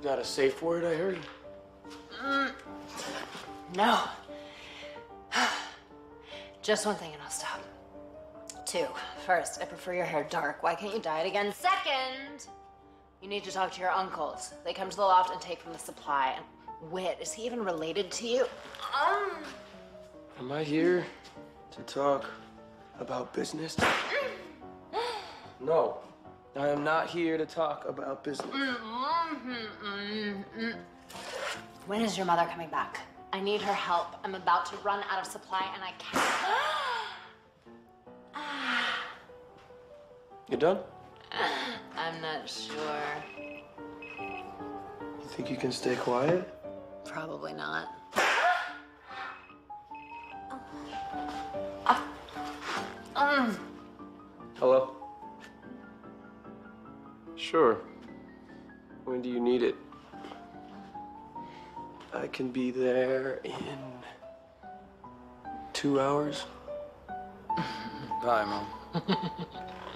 Is that a safe word I heard? No. Just one thing and I'll stop. 2, first, I prefer your hair dark. Why can't you dye it again? Second, you need to talk to your uncles. They come to the loft and take from the supply. And Whit, is he even related to you? Am I here to talk about business? No, I am not here to talk about business. When is your mother coming back? I need her help. I'm about to run out of supply and I can't. You done? I'm not sure. You think you can stay quiet? Probably not. Hello? Sure. When do you need it? I can be there in 2 hours. Bye, Mom.